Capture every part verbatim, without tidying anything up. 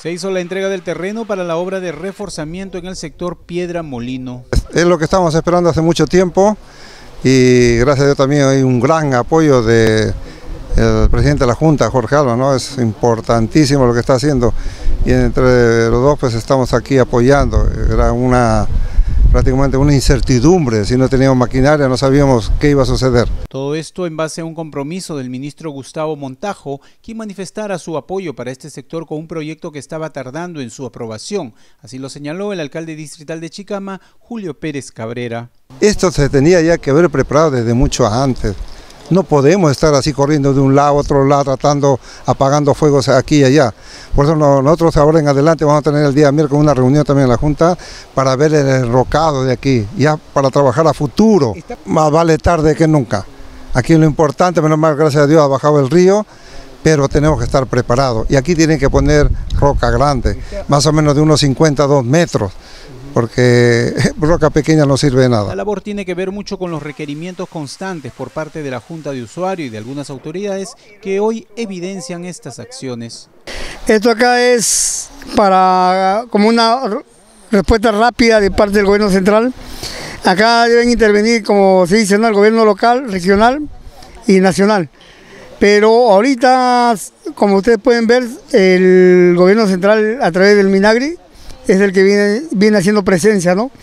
Se hizo la entrega del terreno para la obra de reforzamiento en el sector Piedra Molino. Es lo que estamos esperando hace mucho tiempo y gracias a Dios también hay un gran apoyo del presidente de la Junta, Jorge Alba, ¿no? Es importantísimo lo que está haciendo y entre los dos pues estamos aquí apoyando. Era una prácticamente una incertidumbre, si no teníamos maquinaria no sabíamos qué iba a suceder. Todo esto en base a un compromiso del ministro Gustavo Montajo, quien manifestara su apoyo para este sector con un proyecto que estaba tardando en su aprobación. Así lo señaló el alcalde distrital de Chicama, Julio Pérez Cabrera. Esto se tenía ya que haber preparado desde mucho antes. No podemos estar así corriendo de un lado a otro lado, tratando, apagando fuegos aquí y allá. Por eso nosotros ahora en adelante vamos a tener el día miércoles una reunión también en la Junta para ver el enrocado de aquí, ya para trabajar a futuro. Más vale tarde que nunca. Aquí lo importante, menos mal, gracias a Dios, ha bajado el río, pero tenemos que estar preparados. Y aquí tienen que poner roca grande, más o menos de unos cincuenta a dos metros. Porque roca pequeña no sirve de nada. La labor tiene que ver mucho con los requerimientos constantes por parte de la Junta de Usuario y de algunas autoridades que hoy evidencian estas acciones. Esto acá es para como una respuesta rápida de parte del gobierno central. Acá deben intervenir, como se dice, ¿no?, el gobierno local, regional y nacional. Pero ahorita, como ustedes pueden ver, el gobierno central a través del Minagri es el que viene, viene haciendo presencia, ¿no?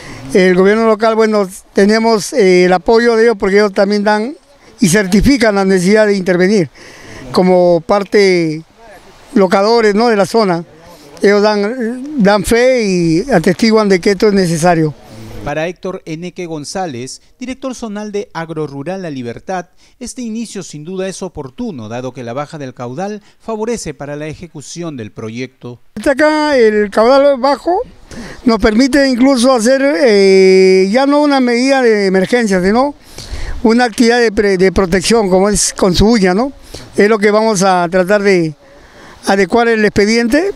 El gobierno local, bueno, tenemos eh, el apoyo de ellos porque ellos también dan y certifican la necesidad de intervenir como parte locadores, ¿no?, de la zona. Ellos dan, dan fe y atestiguan de que esto es necesario. Para Héctor Eneque González, director zonal de Agrorural La Libertad, este inicio sin duda es oportuno, dado que la baja del caudal favorece para la ejecución del proyecto. Acá el caudal bajo nos permite incluso hacer eh, ya no una medida de emergencia, sino una actividad de, pre, de protección, como es con su uña, ¿no? Es lo que vamos a tratar de adecuar el expediente,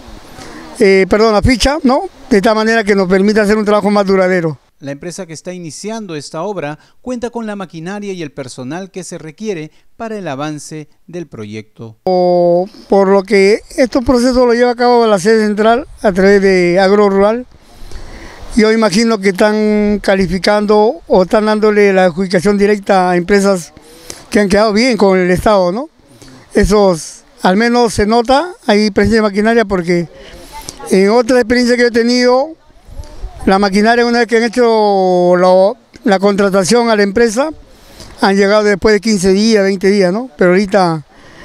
eh, perdón, la ficha, ¿no?, de tal manera que nos permita hacer un trabajo más duradero. La empresa que está iniciando esta obra cuenta con la maquinaria y el personal que se requiere para el avance del proyecto. O, por lo que estos procesos lo lleva a cabo la sede central a través de Agrorural, yo imagino que están calificando o están dándole la adjudicación directa a empresas que han quedado bien con el Estado, ¿no? Esos, al menos se nota, hay presencia de maquinaria porque en otra experiencia que he tenido, la maquinaria, una vez que han hecho la, la contratación a la empresa, han llegado después de quince días, veinte días, ¿no? Pero ahorita,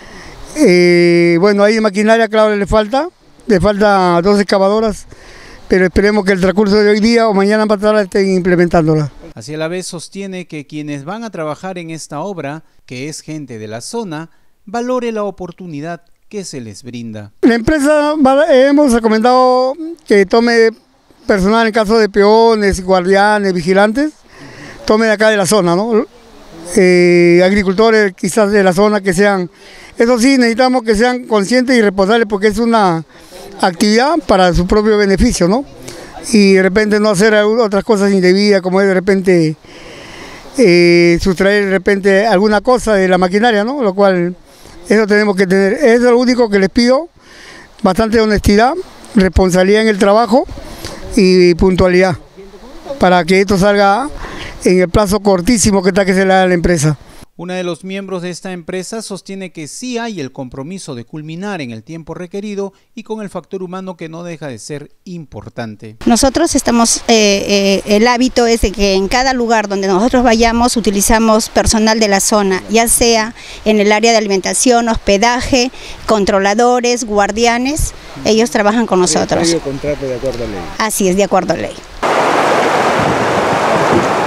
eh, bueno, hay maquinaria, claro, le falta, le falta dos excavadoras, pero esperemos que el transcurso de hoy día o mañana para tarde estén implementándola. Así a la vez sostiene que quienes van a trabajar en esta obra, que es gente de la zona, valore la oportunidad que se les brinda. La empresa, hemos recomendado que tome personal en caso de peones, guardianes, vigilantes, tome de acá de la zona, ¿no? Eh, agricultores quizás de la zona que sean, eso sí, necesitamos que sean conscientes y responsables porque es una actividad para su propio beneficio, ¿no? Y de repente no hacer otras cosas indebidas, como es de repente eh, sustraer de repente alguna cosa de la maquinaria, ¿no? Lo cual, eso tenemos que tener, eso es lo único que les pido, bastante honestidad, responsabilidad en el trabajo y puntualidad, para que esto salga en el plazo cortísimo que está que se le da a la empresa. Uno de los miembros de esta empresa sostiene que sí hay el compromiso de culminar en el tiempo requerido y con el factor humano que no deja de ser importante. Nosotros estamos, eh, eh, el hábito es de que en cada lugar donde nosotros vayamos utilizamos personal de la zona, ya sea en el área de alimentación, hospedaje, controladores, guardianes, ellos trabajan con nosotros. ¿Hay contrato de acuerdo a ley? Así es, de acuerdo a ley.